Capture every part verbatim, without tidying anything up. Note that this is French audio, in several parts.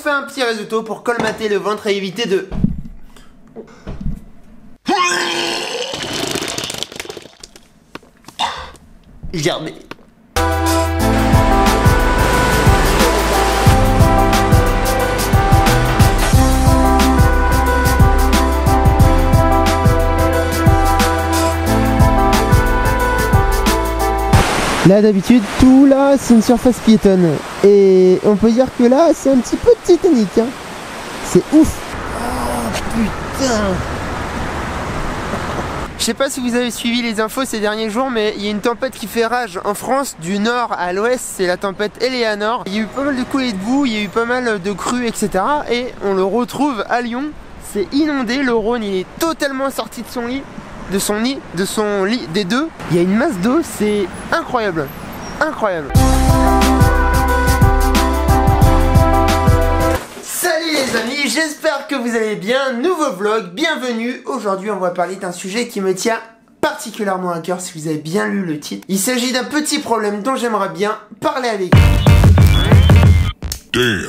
fait un petit risotto pour colmater le ventre et éviter de... germer. Là d'habitude tout là c'est une surface piétonne et on peut dire que là c'est un petit peu titanique hein. C'est ouf. Oh putain. Je sais pas si vous avez suivi les infos ces derniers jours, mais il y a une tempête qui fait rage en France, du nord à l'ouest, c'est la tempête Eleanor. Il y a eu pas mal de coulées de boue, il y a eu pas mal de crues, et cetera. Et on le retrouve à Lyon, c'est inondé, le Rhône il est totalement sorti de son lit, de son nid, de son lit, des deux. Il y a une masse d'eau, c'est incroyable, incroyable. Salut les amis, j'espère que vous allez bien, nouveau vlog, bienvenue. Aujourd'hui on va parler d'un sujet qui me tient particulièrement à cœur si vous avez bien lu le titre. Il s'agit d'un petit problème dont j'aimerais bien parler avec vous. Damn.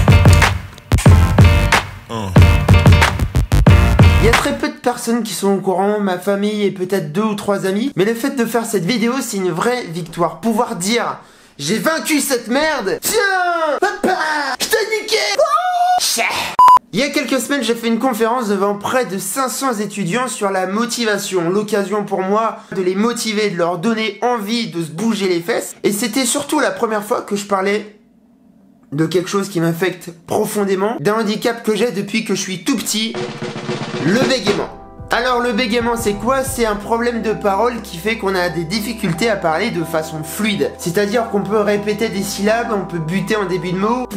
Uh. Il y a très peu de personnes qui sont au courant, ma famille et peut-être deux ou trois amis, mais le fait de faire cette vidéo c'est une vraie victoire. Pouvoir dire j'ai vaincu cette merde. Tiens, papa, je t'ai niqué. Il y a quelques semaines, j'ai fait une conférence devant près de cinq cents étudiants sur la motivation. L'occasion pour moi de les motiver, de leur donner envie de se bouger les fesses. Et c'était surtout la première fois que je parlais de quelque chose qui m'affecte profondément, d'un handicap que j'ai depuis que je suis tout petit, le bégaiement. Alors le bégaiement c'est quoi? C'est un problème de parole qui fait qu'on a des difficultés à parler de façon fluide. C'est-à-dire qu'on peut répéter des syllabes, on peut buter en début de mots.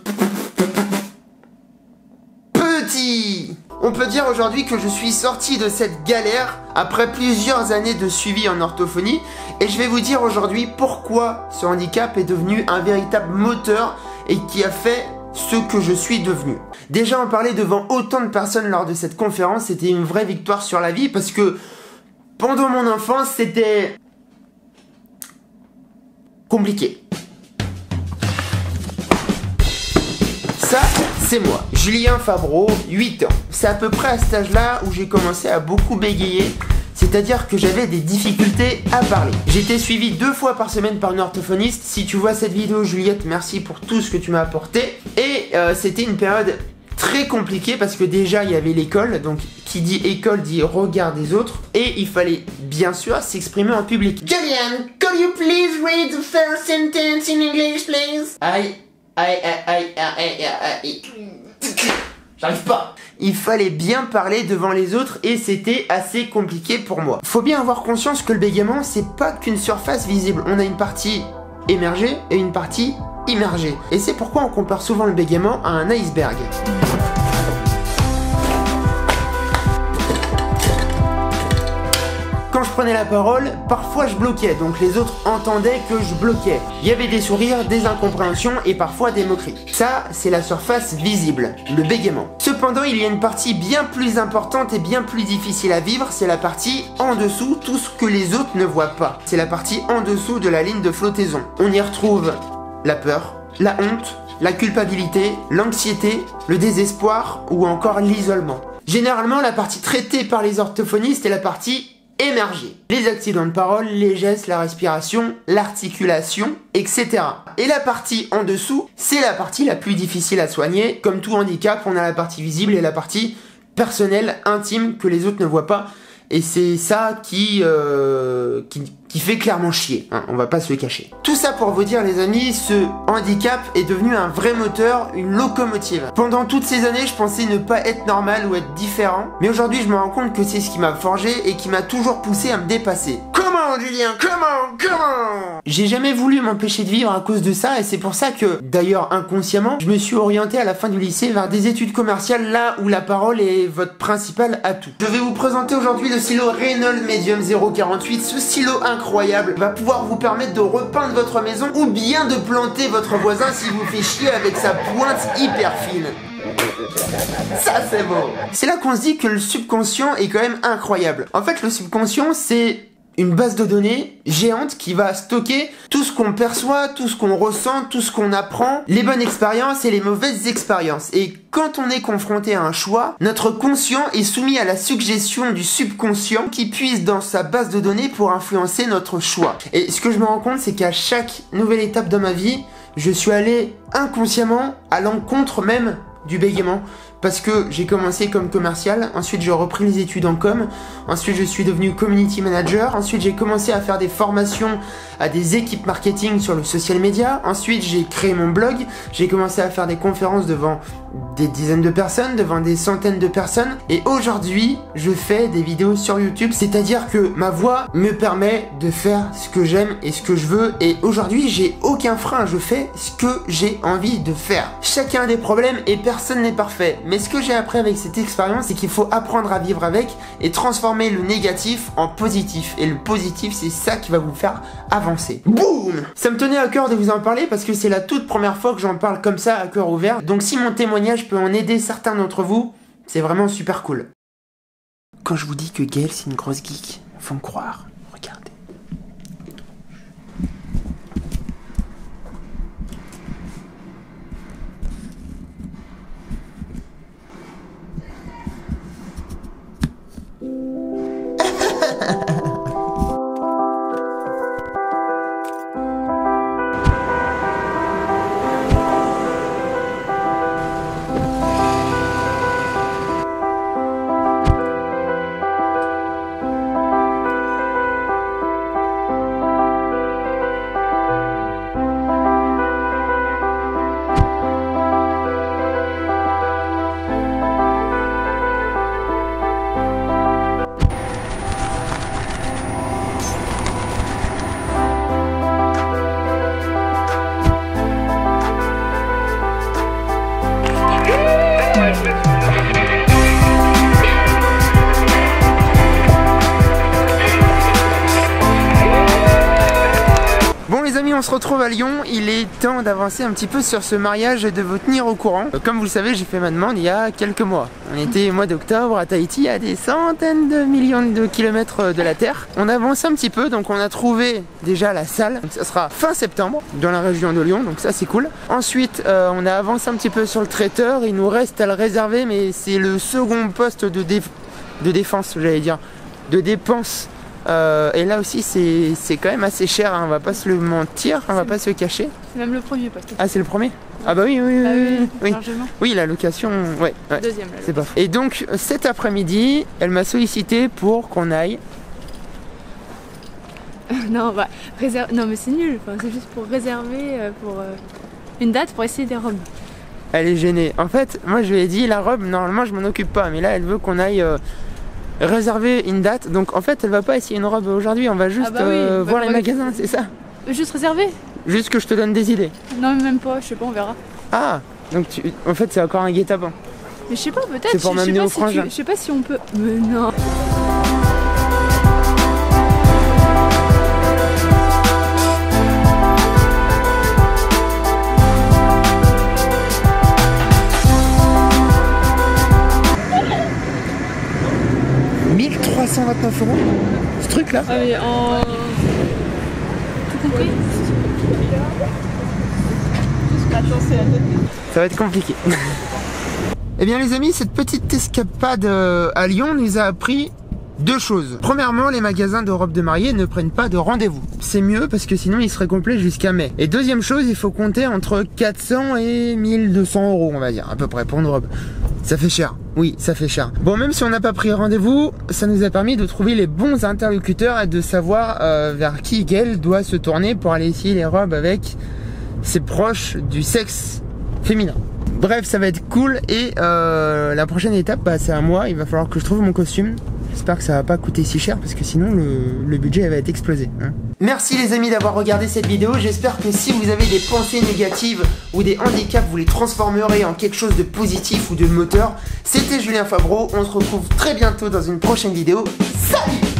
Petit. On peut dire aujourd'hui que je suis sorti de cette galère après plusieurs années de suivi en orthophonie et je vais vous dire aujourd'hui pourquoi ce handicap est devenu un véritable moteur et qui a fait ce que je suis devenu. Déjà en parler devant autant de personnes lors de cette conférence, c'était une vraie victoire sur la vie parce que pendant mon enfance, c'était compliqué. Ça, c'est moi, Julien Fabreau, huit ans. C'est à peu près à cet âge-là où j'ai commencé à beaucoup bégayer. C'est-à-dire que j'avais des difficultés à parler. J'étais suivi deux fois par semaine par une orthophoniste. Si tu vois cette vidéo, Juliette, merci pour tout ce que tu m'as apporté. Et euh, c'était une période très compliquée parce que déjà il y avait l'école. Donc qui dit école dit regard des autres. Et il fallait bien sûr s'exprimer en public. Julian, could you please read the first sentence in English, please? I, I, I, I, I, I, I. J'arrive pas. Il fallait bien parler devant les autres et c'était assez compliqué pour moi. Faut bien avoir conscience que le bégaiement, c'est pas qu'une surface visible. On a une partie émergée et une partie immergée. Et c'est pourquoi on compare souvent le bégaiement à un iceberg. Quand je prenais la parole, parfois je bloquais, donc les autres entendaient que je bloquais. Il y avait des sourires, des incompréhensions et parfois des moqueries. Ça, c'est la surface visible, le bégaiement. Cependant, il y a une partie bien plus importante et bien plus difficile à vivre, c'est la partie en dessous, tout ce que les autres ne voient pas. C'est la partie en dessous de la ligne de flottaison. On y retrouve la peur, la honte, la culpabilité, l'anxiété, le désespoir ou encore l'isolement. Généralement, la partie traitée par les orthophonistes est la partie émerger. Les accidents de parole, les gestes, la respiration, l'articulation, et cetera. Et la partie en dessous, c'est la partie la plus difficile à soigner. Comme tout handicap, on a la partie visible et la partie personnelle, intime, que les autres ne voient pas. Et c'est ça qui, euh, qui, qui fait clairement chier, hein, on va pas se le cacher. Tout ça pour vous dire les amis, ce handicap est devenu un vrai moteur, une locomotive. Pendant toutes ces années, je pensais ne pas être normal ou être différent. Mais aujourd'hui, je me rends compte que c'est ce qui m'a forgé et qui m'a toujours poussé à me dépasser. Comment Julien? Comment? Comment? J'ai jamais voulu m'empêcher de vivre à cause de ça et c'est pour ça que, d'ailleurs inconsciemment, je me suis orienté à la fin du lycée vers des études commerciales là où la parole est votre principal atout. Je vais vous présenter aujourd'hui le stylo Reynolds Medium zéro quarante-huit. Ce stylo incroyable va pouvoir vous permettre de repeindre votre maison ou bien de planter votre voisin s'il vous fait chier avec sa pointe hyper fine. Ça c'est beau. C'est là qu'on se dit que le subconscient est quand même incroyable. En fait le subconscient c'est une base de données géante qui va stocker tout ce qu'on perçoit, tout ce qu'on ressent, tout ce qu'on apprend, les bonnes expériences et les mauvaises expériences. Et quand on est confronté à un choix, notre conscient est soumis à la suggestion du subconscient qui puise dans sa base de données pour influencer notre choix. Et ce que je me rends compte, c'est qu'à chaque nouvelle étape dans ma vie, je suis allé inconsciemment à l'encontre même du bégaiement. Parce que j'ai commencé comme commercial, ensuite j'ai repris les études en com, ensuite je suis devenu community manager, ensuite j'ai commencé à faire des formations à des équipes marketing sur le social media, ensuite j'ai créé mon blog, j'ai commencé à faire des conférences devant des dizaines de personnes, devant des centaines de personnes, et aujourd'hui je fais des vidéos sur YouTube, c'est-à-dire que ma voix me permet de faire ce que j'aime et ce que je veux, et aujourd'hui j'ai aucun frein, je fais ce que j'ai envie de faire. Chacun a des problèmes et personne n'est parfait. Mais ce que j'ai appris avec cette expérience, c'est qu'il faut apprendre à vivre avec et transformer le négatif en positif. Et le positif, c'est ça qui va vous faire avancer. Boum! Ça me tenait à cœur de vous en parler parce que c'est la toute première fois que j'en parle comme ça à cœur ouvert. Donc si mon témoignage peut en aider certains d'entre vous, c'est vraiment super cool. Quand je vous dis que Gaël, c'est une grosse geek, faut me croire. Regardez. On se retrouve à Lyon, il est temps d'avancer un petit peu sur ce mariage et de vous tenir au courant. Comme vous le savez, j'ai fait ma demande il y a quelques mois. On était au mois d'octobre à Tahiti, à des centaines de millions de kilomètres de la Terre. On avance un petit peu, donc on a trouvé déjà la salle. Donc ça sera fin septembre, dans la région de Lyon, donc ça c'est cool. Ensuite, euh, on a avancé un petit peu sur le traiteur, il nous reste à le réserver, mais c'est le second poste de, déf de défense, j'allais dire, de dépense. Euh, et là aussi c'est quand même assez cher, hein, on va pas se le mentir, on va pas se cacher. C'est même le premier poste. Ah c'est le premier? Ah bah oui oui oui, ah, oui, oui, oui. Largement. Oui la location, ouais, ouais. Deuxième. C'est pas faux. Et donc cet après-midi, elle m'a sollicité pour qu'on aille. non bah réserve. Non mais c'est nul, enfin, c'est juste pour réserver euh, pour euh, une date pour essayer des robes. Elle est gênée. En fait moi je lui ai dit la robe normalement je m'en occupe pas, mais là elle veut qu'on aille euh, réserver une date, donc en fait elle va pas essayer une robe aujourd'hui, on va juste ah bah oui, euh, bah voir les magasins, c'est ça? Juste réserver? Juste que je te donne des idées. Non mais même pas, je sais pas, on verra. Ah, donc tu... en fait c'est encore un guet-apens. Mais je sais pas, peut-être, c'est pour m'amener au si frangin. Je sais pas si on peut... Mais non. mille trois cent vingt-neuf euros ce truc là. Ah oui, en... Tout compris. Ça va être compliqué. Eh bien les amis, cette petite escapade à Lyon nous a appris deux choses. Premièrement, les magasins de robes de mariée ne prennent pas de rendez-vous. C'est mieux parce que sinon ils seraient complets jusqu'à mai. Et deuxième chose, il faut compter entre quatre cents et mille deux cents euros, on va dire, à peu près pour une robe. Ça fait cher. Oui, ça fait cher. Bon, même si on n'a pas pris rendez-vous, ça nous a permis de trouver les bons interlocuteurs et de savoir euh, vers qui Gaël doit se tourner pour aller essayer les robes avec ses proches du sexe féminin. Bref, ça va être cool et euh, la prochaine étape, bah, c'est à moi. Il va falloir que je trouve mon costume. J'espère que ça va pas coûter si cher parce que sinon le, le budget va être explosé, hein. Merci les amis d'avoir regardé cette vidéo. J'espère que si vous avez des pensées négatives ou des handicaps, vous les transformerez en quelque chose de positif ou de moteur. C'était Julien Fabreau. On se retrouve très bientôt dans une prochaine vidéo. Salut!